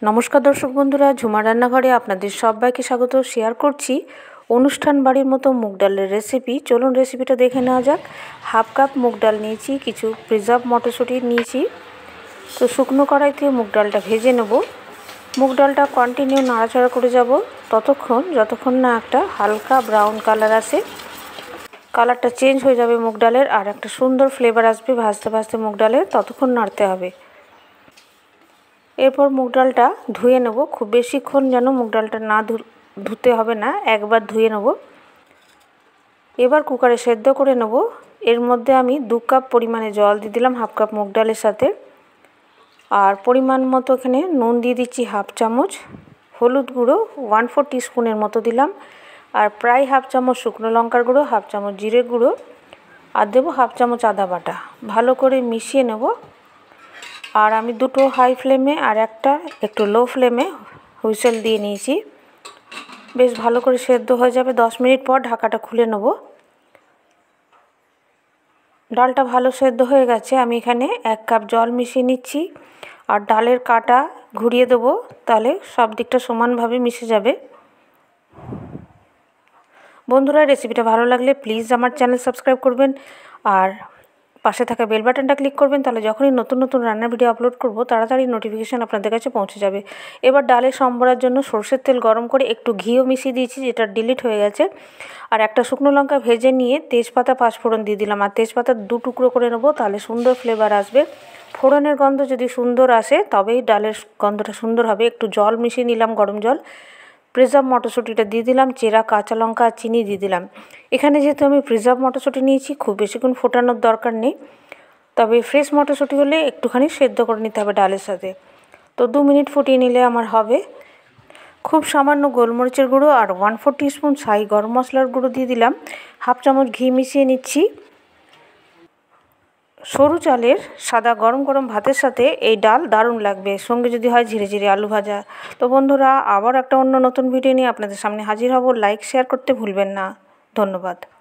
নমস্কার দর্শক বন্ধুরা, ঝুমার রান্নাঘরে আপনাদের সবাইকে স্বাগত। শেয়ার করছি অনুষ্ঠান বাড়ির মতো মুগ ডালের রেসিপি। চলুন রেসিপিটা দেখে নেওয়া যাক। হাফ কাপ মুগ ডাল নিয়েছি, কিছু প্রিজার্ভ মটরশুঁটি নিয়েছি। তো শুকনো কড়াইতে মুগ ডালটা ভেজে নেব। মুগ ডালটা কন্টিনিউ নাড়াচাড়া করে যাব যতক্ষণ না একটা হালকা ব্রাউন কালার আসে। কালারটা চেঞ্জ হয়ে যাবে মুগ ডালের, আর একটা সুন্দর ফ্লেভার আসবে ভাজতে ভাজতে মুগ ডালের, ততক্ষণ নাড়তে হবে। এরপর মুগ ডালটা ধুয়ে নেব। খুব বেশিক্ষণ যেন মুগ ডালটা না ধুতে হবে না, একবার ধুয়ে নেব। এবার কুকারে সেদ্ধ করে নেব। এর মধ্যে আমি 2 কাপ পরিমাণে জল দিয়ে দিলাম হাফ কাপ মুগ ডালের সাথে। আর পরিমাণ মতো এখানে নুন দিয়ে দিচ্ছি হাফ চামচ, হলুদ গুঁড়ো 1/4 টিস্পুনের মতো দিলাম, আর প্রায় হাফ চামচ শুকনো লঙ্কার গুঁড়ো, হাফ চামচ জিরে গুঁড়ো, আর দেবো হাফ চামচ আদা বাটা। ভালো করে মিশিয়ে নেব। আর আমি দুটো হাই ফ্লেমে আর একটা একটু লো ফ্লেমে হুইসেল দিয়ে নিয়েছি। বেশ ভালো করে সেদ্ধ হয়ে যাবে। 10 মিনিট পর ঢাকাটা খুলে নেব। ডালটা ভালো সেদ্ধ হয়ে গেছে। আমি এখানে 1 কাপ জল মিশিয়ে নিচ্ছি, আর ডালের কাটা ঘুরিয়ে দেবো, তাহলে সব দিকটা সমানভাবে মিশে যাবে। বন্ধুরা, রেসিপিটা ভালো লাগলে প্লিজ আমার চ্যানেল সাবস্ক্রাইব করবেন, আর পাশে থাকা বেল বাটনটা ক্লিক করবেন, তাহলে যখনই নতুন নতুন রান্নার ভিডিও আপলোড করব তাড়াতাড়ি নোটিফিকেশান আপনাদের কাছে পৌঁছে যাবে। এবার ডালের সম্বরার জন্য সরষের তেল গরম করে একটু ঘিও মিশিয়ে দিয়েছি, যেটা ডিলিট হয়ে গেছে। আর একটা শুকনো লঙ্কা ভেজে নিয়ে তেজপাতা 5 ফোড়ন দিয়ে দিলাম, আর তেজপাতা 2 টুকরো করে নেবো, তাহলে সুন্দর ফ্লেভার আসবে। ফোড়নের গন্ধ যদি সুন্দর আসে তবেই ডালের গন্ধটা সুন্দর হবে। একটু জল মিশিয়ে নিলাম, গরম জল। প্রিজার্ভ মটরশুঁটিটা দিয়ে দিলাম, চেরা কাঁচা লঙ্কা আর চিনি দিয়ে দিলাম। এখানে যেহেতু আমি প্রিজার্ভ মটরশুঁটি নিয়েছি, খুব বেশিক্ষণ ফোটানোর দরকার নেই, তবে ফ্রেশ মটরশুঁটি হলে একটুখানি সেদ্ধ করে নিতে হবে ডালের সাথে। তো 2 মিনিট ফুটিয়ে নিলে আমার হবে। খুব সামান্য গোলমরিচের গুঁড়ো আর 1/4 টিস্পুন ছাই গরম মশলার গুঁড়ো দিয়ে দিলাম। হাফ চামচ ঘি মিশিয়ে নিচ্ছি। সরু চালের সাদা গরম গরম ভাতের সাথে এই ডাল দারুণ লাগবে, সঙ্গে যদি হয় ঝিরে ঝিরে আলু ভাজা। তো বন্ধুরা, আবার একটা অন্য নতুন ভিডিও নিয়ে আপনাদের সামনে হাজির হব। লাইক শেয়ার করতে ভুলবেন না। ধন্যবাদ।